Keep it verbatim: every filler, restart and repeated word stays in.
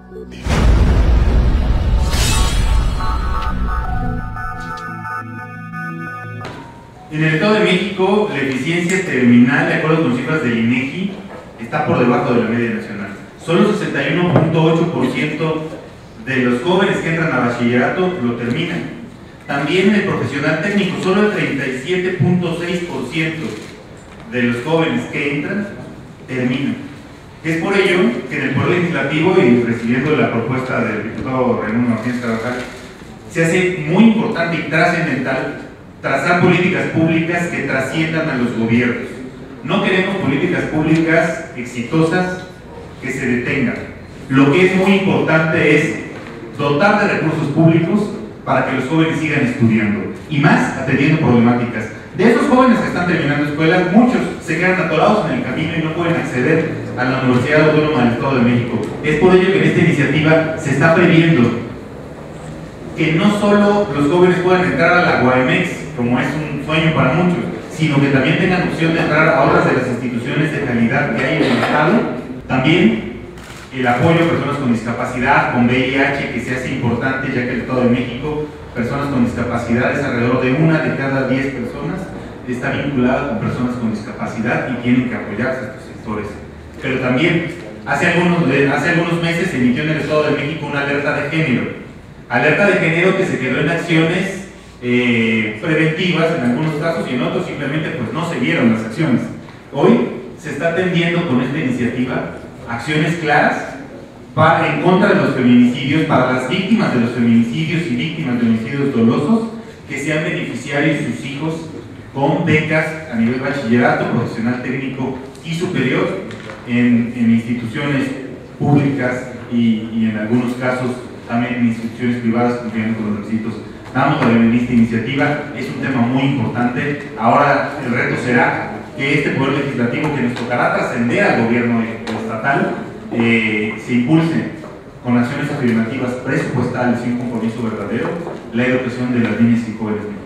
En el Estado de México, la eficiencia terminal, de acuerdo con cifras del INEGI, está por debajo de la media nacional. Solo sesenta y uno punto ocho por ciento de los jóvenes que entran a bachillerato lo terminan. También el profesional técnico, solo el treinta y siete punto seis por ciento de los jóvenes que entran terminan. Es por ello que en el Poder Legislativo, y recibiendo la propuesta del diputado Raimundo Martínez Carvajal, se hace muy importante y trascendental trazar políticas públicas que trasciendan a los gobiernos. No queremos políticas públicas exitosas que se detengan. Lo que es muy importante es dotar de recursos públicos para que los jóvenes sigan estudiando, y más atendiendo problemáticas. De esos jóvenes que están terminando escuelas, muchos se quedan atorados en el camino y no pueden acceder a la Universidad Autónoma del Estado de México. Es por ello que en esta iniciativa se está previendo que no solo los jóvenes puedan entrar a la UAEMEX, como es un sueño para muchos, sino que también tengan opción de entrar a otras de las instituciones de calidad que hay en el Estado. También el apoyo a personas con discapacidad, con V I H, que se hace importante, ya que el Estado de México, personas con discapacidad, es alrededor de una de cada diez personas está vinculada con personas con discapacidad y tienen que apoyarse a estos sectores. Pero también, hace algunos, hace algunos meses se emitió en el Estado de México una alerta de género. Alerta de género que se quedó en acciones eh, preventivas en algunos casos, y en otros simplemente pues no se vieron las acciones. Hoy se está atendiendo con esta iniciativa acciones claras para, en contra de los feminicidios, para las víctimas de los feminicidios y víctimas de homicidios dolosos, que sean beneficiarios sus hijos con becas a nivel bachillerato, profesional técnico y superior en, en instituciones públicas y, y en algunos casos también en instituciones privadas cumpliendo con los requisitos. Damos la bienvenida a esta iniciativa, es un tema muy importante. Ahora el reto será que este Poder Legislativo, que nos tocará trascender al gobierno estatal, eh, se impulse con acciones afirmativas presupuestales y un compromiso verdadero la educación de las niñas y jóvenes.